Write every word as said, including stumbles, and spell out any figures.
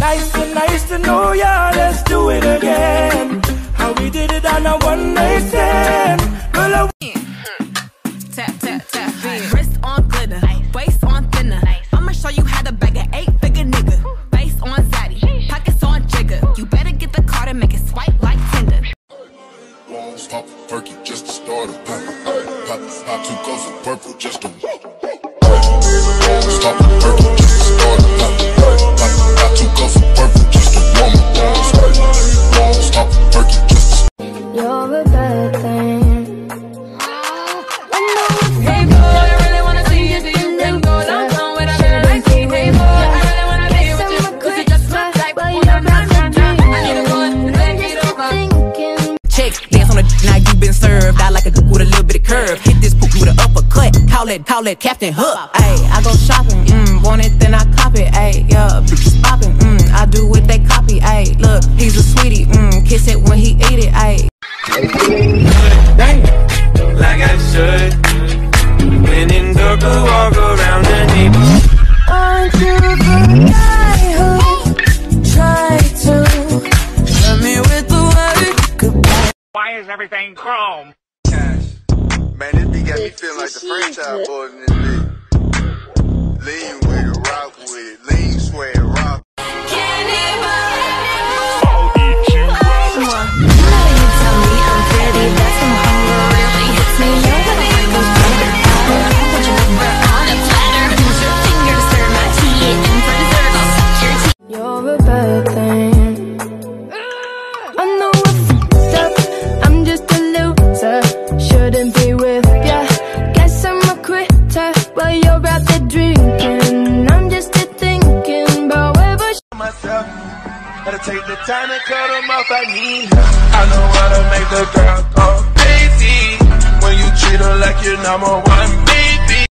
Nice and nice to know ya, let's do it again. How we did it on a one night stand. Girl, I tap, tap, tap. Wrist on glitter, waist on thinner. I'ma show you how to bag an eight-figure nigga. Face on zaddy, pockets on jigger. You better get the card and make it swipe like Tinder. Pop a perky just to start a pop. Pop, pop two cups of purple just to pop a perky just to start a pop. Pop, pop two cups of purple just to warm up. Pop a perky just to. You're a bad thing. Hey boy, I really wanna see you do you think go downtown with a man like me. Hey boy, I really wanna be with you. Cause you just my type. I need a gun and then get over. Chicks dance on the now you been served. I like a with a little bit of curve. Hit this poop with an uppercut. Call it, call it Captain Hook. Ayy, I go shopping, mm, want it then I cop it. Ayy, yeah, bitches popping, mm, I do what they copy. Ayy, look, he's a sweetie, mm, kiss it when he eat it. Ayy. like I should. When in circle, walk around the neighborhood. Aren't you the guy who tried to hurt me with the word goodbye? Why is everything chrome? Cash. Man, this beat got me feeling like the franchise boys in this bitch. Lean with it, rock with it, lean, swear, rock. You're a bad thing. I know I fucked up, I'm just a loser. Shouldn't be with ya. Guess I'm a quitter, but you're out there drinking. I'm just a thinking about whether Myself, gotta take the time to cut them off. I need her. I know how to make the girl go crazy when you treat her like you're number one.